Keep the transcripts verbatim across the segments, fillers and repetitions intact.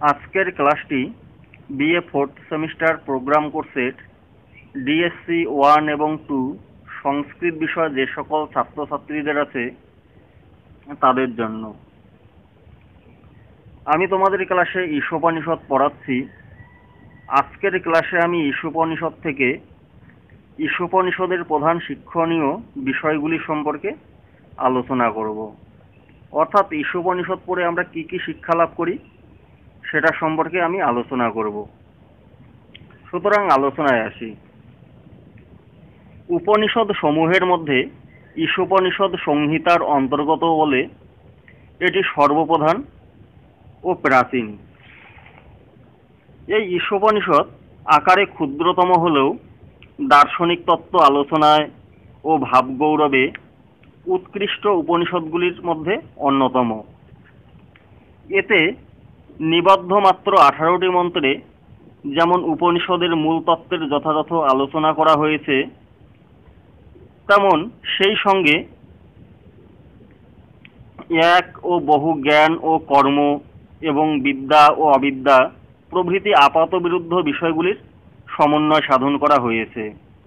আজকের ক্লাসটি BA fourth semester programme কোর্সের ডিএসসি ওয়ান এবং টু সংস্কৃত বিষয় যে সকল ছাত্রছাত্রীদের আছে তাদের জন্য। আমি তোমাদের ক্লাসে ঈশোপনিষদ পড়াচ্ছি। আজকের ক্লাসে আমি ঈশোপনিষদ থেকে ঈশোপনিষদের প্রধান শিক্ষণীয় বিষয়গুলি সম্পর্কে আলোচনা করব। অর্থাৎ ঈশোপনিষদ পড়ে আমরা কি কি শিক্ষা লাভ করি সেটা সম্পর্কে আমি আলোচনা করব। সুতরাং আলোচনায় আসি। উপনিষদ সমূহের মধ্যে ঈশোপনিষদ সংহিতার অন্তর্গত বলে এটি সর্বপ্রধান ও প্রাচীন। এই ঈশোপনিষদ আকারে ক্ষুদ্রতম হলেও দার্শনিক তত্ত্ব আলোচনায় ও ভাবগৌরবে উৎকৃষ্ট উপনিষদগুলির মধ্যে অন্যতম। এতে নিবদ্ধ মাত্র আঠারোটি মন্ত্রে যেমন উপনিষদের মূল তত্ত্বের যথাযথ আলোচনা করা হয়েছে, তেমন সেই সঙ্গে এক ও বহু জ্ঞান ও কর্ম এবং বিদ্যা ও অবিদ্যা প্রভৃতি আপাত বিরুদ্ধ বিষয়গুলির সমন্বয় সাধন করা হয়েছে।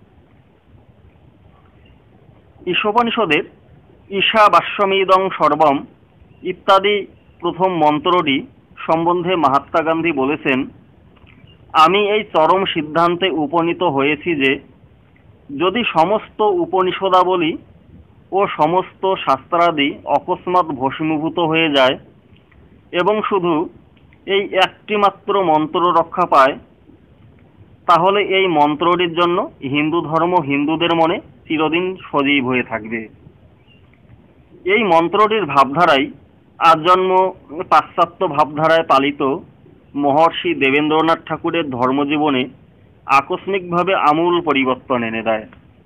ঈশোপনিষদের ঈশাবাস্যমিদং সর্বম ইত্যাদি প্রথম মন্ত্রটি সম্বন্ধে মহাত্মা গান্ধী বলেছেন, আমি এই চরম সিদ্ধান্তে উপনীত হয়েছি যে যদি সমস্ত উপনিষদাবলী ও সমস্ত শাস্ত্রাদি অকস্মাৎ ভস্মীভূত হয়ে যায় এবং শুধু এই একটি মাত্র মন্ত্র রক্ষা পায়, তাহলে এই মন্ত্রটির জন্য হিন্দু ধর্ম হিন্দুদের মনে চিরদিন সজীব হয়ে থাকবে। এই মন্ত্রটির ভাবধারাই আজন্ম পাশ্চাত্য ভাবধারায় পালিত মহর্ষি দেবেন্দ্রনাথ ঠাকুরের ধর্মজীবনে আকস্মিকভাবে আমূল পরিবর্তন এনে দেয়।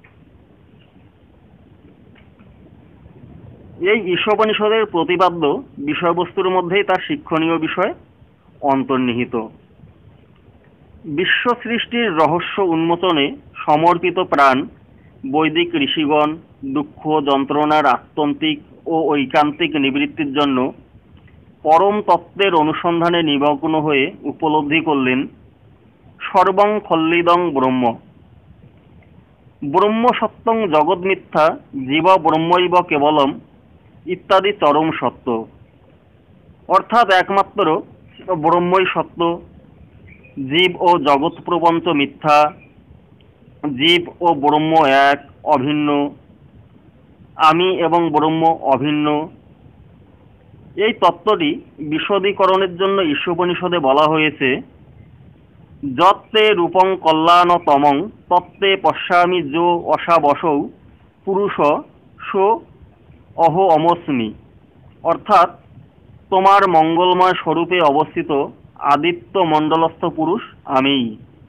এই ঈশোপনিষদের প্রতিপাদ্য বিষয়বস্তুর মধ্যেই তার শিক্ষণীয় বিষয় অন্তর্নিহিত। বিশ্ব সৃষ্টির রহস্য উন্মোচনে সমর্পিত প্রাণ বৈদিক ঋষিগণ দুঃখ যন্ত্রণার আত্যন্তিক ও ঐকান্তিক নিবৃত্তির জন্য পরম তত্ত্বের অনুসন্ধানে নিমগ্ন হয়ে উপলব্ধি করলেন সর্বং খল্লিদং ব্রহ্ম, ব্রহ্ম সত্যং জগৎ মিথ্যা, জীব ব্রহ্মৈব কেবলম ইত্যাদি চরম সত্য। অর্থাৎ একমাত্র ব্রহ্মই সত্য, জীব ও জগৎ প্রপঞ্চ মিথ্যা, জীব ও ব্রহ্ম এক অভিন্ন, আমি এবং ব্রহ্ম অভিন্ন। এই তত্ত্বটি বিশদীকরণের জন্য ঈশোপনিষদে বলা হয়েছে, যত্তে রূপং কল্যাণতমং তত্ত্বে পশ্যামি যো অসাবসৌ পুরুষ সো অহো অমস্মি। অর্থাৎ তোমার মঙ্গলময় স্বরূপে অবস্থিত আদিত্য মণ্ডলস্থ পুরুষ আমিই।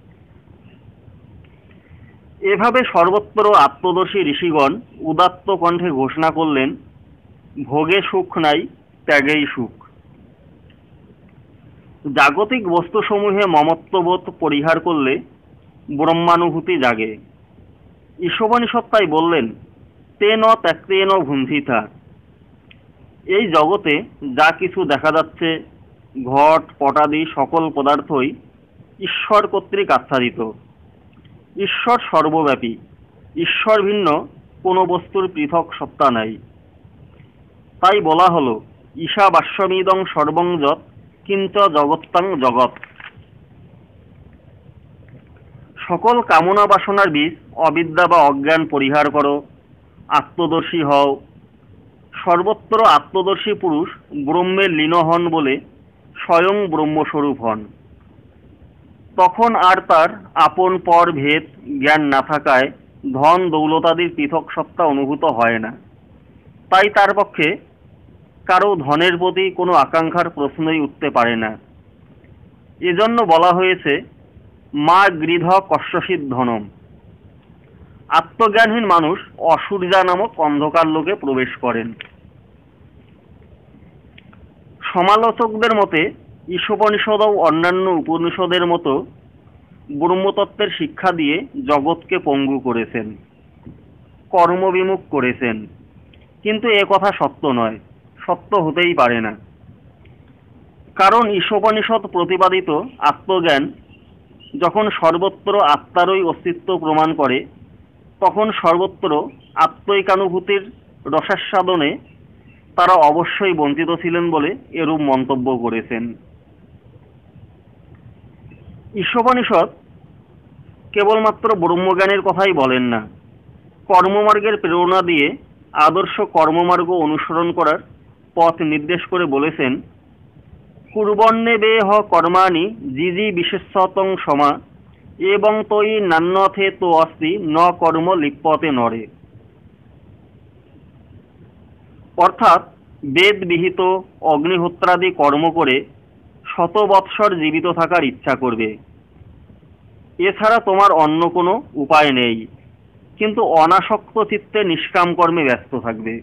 এভাবে সর্বত্র আত্মদর্শী ঋষিগণ উদাত্ত কণ্ঠে ঘোষণা করলেন, ভোগে সুখ নাই, ত্যাগেই সুখ। জাগতিক বস্তুসমূহে মমত্ববোধ পরিহার করলে ব্রহ্মানুভূতি জাগে। ঈশোপনিষদ তাই বললেন, তেন ত্যক্তেন ভুঞ্জিতা। এই জগতে যা কিছু দেখা যাচ্ছে, ঘট পটাদি সকল পদার্থই ঈশ্বর কর্তৃক আচ্ছাদিত। ঈশ্বর সর্বব্যাপী, ঈশ্বর ভিন্ন কোনো বস্তুর পৃথক সত্তা নাই। তাই বলা হলো, ঈশাবাস্যমিদং সর্বং যৎ কিঞ্চ জগত্তাং জগৎ। সকল কামনা বাসনার বীজ অবিদ্যা বা অজ্ঞান পরিহার করো, আত্মদর্শী হও। সর্বত্র আত্মদর্শী পুরুষ ব্রহ্মের লীন হন বলে স্বয়ং ব্রহ্মস্বরূপ হন। তখন আর তার আপন পর ভেদ জ্ঞান না থাকায় ধন দৌলতাদির পৃথক সত্তা অনুভূত হয় না। তাই তার পক্ষে কারো ধনের প্রতি কোনো আকাঙ্ক্ষার প্রশ্নই উঠতে পারে না। এজন্য বলা হয়েছে, মা গৃধ কশ্যচিৎ ধনম। আত্মজ্ঞানহীন মানুষ অসূর্যা নামক অন্ধকার লোকে প্রবেশ করেন। সমালোচকদের মতে ঈশোপনিষদ ও অন্যান্য উপনিষদের মতো ব্রহ্মতত্ত্বের শিক্ষা দিয়ে জগৎকে পঙ্গু করেছেন, কর্মবিমুখ করেছেন। কিন্তু এ কথা সত্য নয়, সত্য হতেই পারে না। কারণ ঈশোপনিষদ প্রতিপাদিত আত্মজ্ঞান যখন সর্বত্র আত্মারই অস্তিত্ব প্রমাণ করে, তখন সর্বত্র আত্মৈকানুভূতির রসাস্বাদনে তারা অবশ্যই বঞ্চিত ছিলেন বলে এরূপ মন্তব্য করেছেন। ঈশোপনিষদ কেবলমাত্র ব্রহ্মজ্ঞানের কথাই বলেন না, কর্মমার্গের প্রেরণা দিয়ে আদর্শ কর্মমার্গ অনুসরণ করার পথ নির্দেশ করে বলেছেন, কুর্বণ্যে বে হ কর্মাণি জিজি বিশেষতং সমা এবং তৈ নান্যথে তো অস্তি ন কর্ম লিপ্যতে নরে। অর্থাৎ বেদ বিহিত অগ্নিহোত্রাদি কর্ম করে শত বৎসর জীবিত থাকার ইচ্ছা করবে, এছাড়া তোমার অন্য কোনো উপায় নেই, কিন্তু অনাসক্ত চিত্তে নিষ্কাম কর্মে ব্যস্ত থাকবে।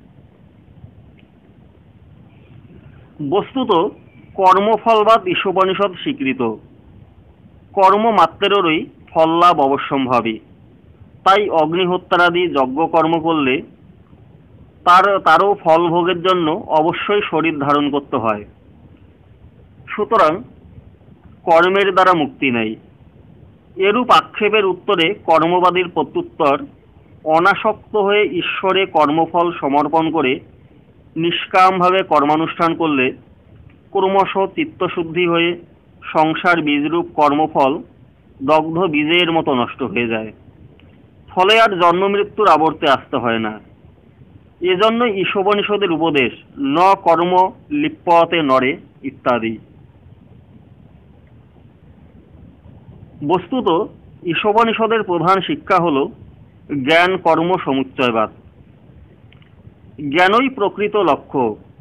বস্তুত কর্মফলবাদ ঈশোপনিষদ স্বীকৃত, কর্মমাত্রেরই ফললাভ অবশ্যম্ভাবী। তাই অগ্নিহত্যাদি যজ্ঞ কর্ম করলে তার তারও ফল ভোগের জন্য অবশ্যই শরীর ধারণ করতে হয়। সুতরাং কর্মের দ্বারা মুক্তি নেই। এরূপ আক্ষেপের উত্তরে কর্মবাদীর প্রত্যুত্তর, অনাসক্ত হয়ে ঈশ্বরে কর্মফল সমর্পণ করে নিষ্কামভাবে কর্মানুষ্ঠান করলে ক্রমশ চিত্তশুদ্ধি হয়ে সংসার বীজরূপ কর্মফল দগ্ধ বীজের মতো নষ্ট হয়ে যায়, ফলে আর জন্ম মৃত্যুর আবর্তে আসতে হয় না। এজন্য ঈশোপনিষদের উপদেশ ন কর্ম লিপ্যতে নরে ইত্যাদি। বস্তুত ঈশোপনিষদের প্রধান শিক্ষা হল জ্ঞান কর্ম সমুচ্চয়বাদ। জ্ঞানই প্রকৃত লক্ষ্য।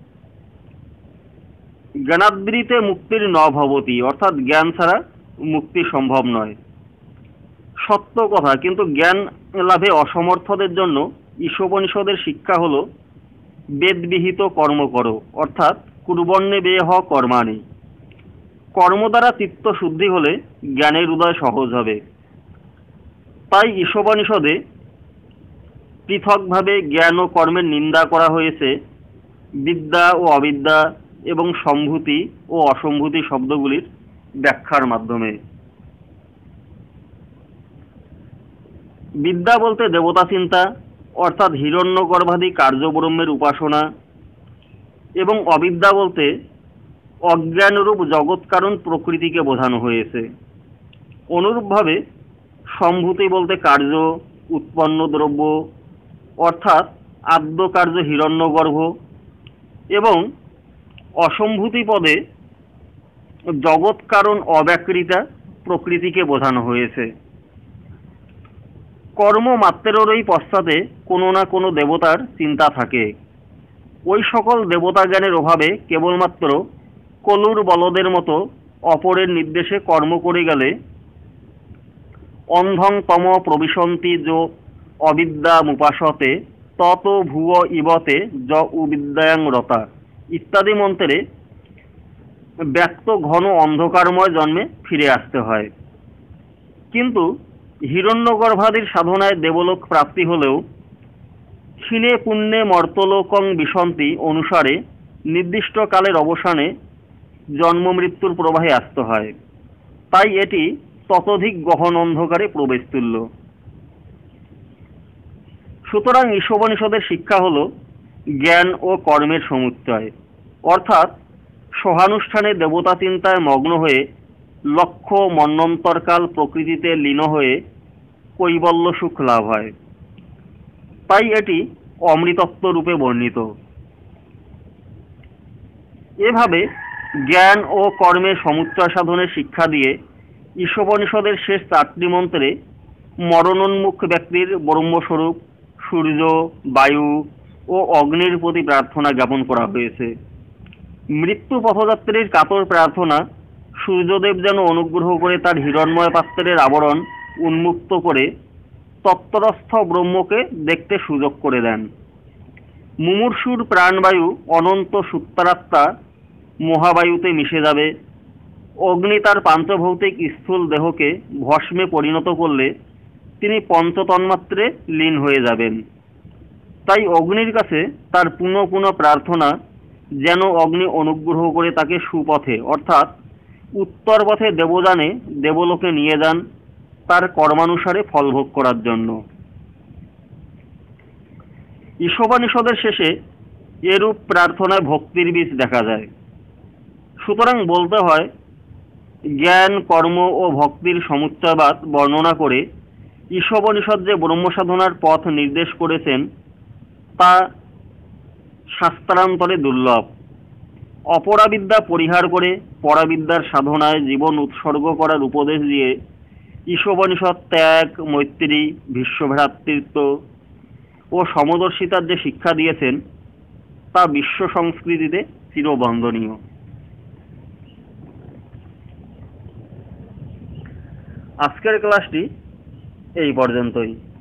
জ্ঞানাদ্রিতে মুক্তির ন ভবতি, অর্থাৎ জ্ঞান ছাড়া মুক্তি সম্ভব নয়। সত্য কথা, কিন্তু জ্ঞান লাভে অসমর্থদের জন্য ঈশোপনিষদের শিক্ষা হল বেদবিহিত কর্ম করো, অর্থাৎ কুর্বণ্যে বে হ কর্মাণি। কর্ম দ্বারা চিত্ত শুদ্ধি হলে জ্ঞানের উদয় সহজ হবে। তাই ঈশোপনিষদে পৃথকভাবে জ্ঞান ও কর্মের নিন্দা করা হয়েছে বিদ্যা ও অবিদ্যা এবং সম্ভূতি ও অসম্ভূতি শব্দগুলির ব্যাখ্যার মাধ্যমে। বিদ্যা বলতে দেবতা চিন্তা, অর্থাৎ হিরণ্যগর্ভাদি কার্যব্রহ্মের উপাসনা, এবং অবিদ্যা বলতে অজ্ঞানরূপ জগৎ কারণ প্রকৃতিকে বোঝানো হয়েছে। অনুরূপভাবে সম্ভূতি বলতে কার্য, উৎপন্ন দ্রব্য, অর্থাৎ আদ্য কার্য হিরণ্যগর্ভ, এবং অসম্ভূতি পদে জগৎ কারণ অব্যাকৃতা প্রকৃতিকে বোঝানো হয়েছে। কর্ম মাত্রেরই পশ্চাতে কোনো না কোনো দেবতার চিন্তা থাকে। ওই সকল দেবতা জ্ঞানের অভাবে কেবলমাত্র কলুর বলদের মতো অপরের নির্দেশে কর্ম করে গেলে অন্ধং তম প্রবিশন্তি যো অবিদ্যামুপাসতে তত ভুয় ইবতে য উবিদ্যাং রতা ইত্যাদি মন্ত্রে ব্যক্ত ঘন অন্ধকারময় জন্মে ফিরে আসতে হয়। কিন্তু হিরণ্যগর্ভাদির সাধনায় দেবলোক প্রাপ্তি হলেও ক্ষীণে পুণ্যে মর্তলোকং বিসন্তি অনুসারে নির্দিষ্ট কালের অবসানে জন্ম মৃত্যুর প্রবাহে আসতে হয়। তাই এটি ততোধিক গহন অন্ধকারে প্রবেশ তুল্য। সুতরাং ঈশোপনিষদের শিক্ষা হল জ্ঞান ও কর্মের সমুচ্চয়, অর্থাৎ সহানুষ্ঠানে দেবতা চিন্তায় মগ্ন হয়ে লক্ষ্য মন্বন্তরকাল প্রকৃতিতে লীন হয়ে কৈবল্য সুখ লাভ হয়। তাই এটি অমৃতত্ব রূপে বর্ণিত। এভাবে জ্ঞান ও কর্মের সমুচ্চয় সাধনের শিক্ষা দিয়ে ঈশোপনিষদের শেষ চারটি মন্ত্রে মরণোন্মুখ ব্যক্তির ব্রহ্মস্বরূপ সূর্য, বায়ু ও অগ্নির প্রতি প্রার্থনা জ্ঞাপন করা হয়েছে। মৃত্যু পথযাত্রীর কাতর প্রার্থনা সূর্যদেব যেন অনুগ্রহ করে তার হিরণ্ময় পাত্রের আবরণ উন্মুক্ত করে তত্ত্বস্থ ব্রহ্মকে দেখতে সুযোগ করে দেন। মুমূর্ষুর প্রাণবায়ু অনন্ত সূত্রাত্মা মহাবায়ুতে মিশে যাবে। অগ্নি তার পাঞ্চভৌতিক স্থূল দেহকে ভস্মে পরিণত করলে তিনি পঞ্চতন্মাত্রে লীন হয়ে যাবেন। তাই অগ্নির কাছে তার পুনঃ পুনঃ প্রার্থনা যেন অগ্নি অনুগ্রহ করে তাকে সুপথে অর্থাৎ উত্তর পথে দেবযানে দেবলোকে নিয়ে যান তার কর্মানুসারে ফল ভোগ করার জন্য। ঈশোপনিষদের শেষে এরূপ প্রার্থনায় ভক্তির বীজ দেখা যায়। সুতরাং বলতে হয়, জ্ঞান কর্ম ও ভক্তির সমুচ্চয়বাদ বর্ণনা করে ঈশোপনিষদ যে ব্রহ্মসাধনার পথ নির্দেশ করেছেন তা শাস্ত্রান্তরে দুর্লভ। অপরাবিদ্যা পরিহার করে পরাবিদ্যার সাধনায় জীবন উৎসর্গ করার উপদেশ দিয়ে ঈশোপনিষদ ত্যাগ, মৈত্রী, ভীষ্মভ্রাতৃত্ব ও সমদর্শিতার যে শিক্ষা দিয়েছেন তা বিশ্ব সংস্কৃতিতে চিরবন্দনীয়। আজকের ক্লাসটি এই পর্যন্তই।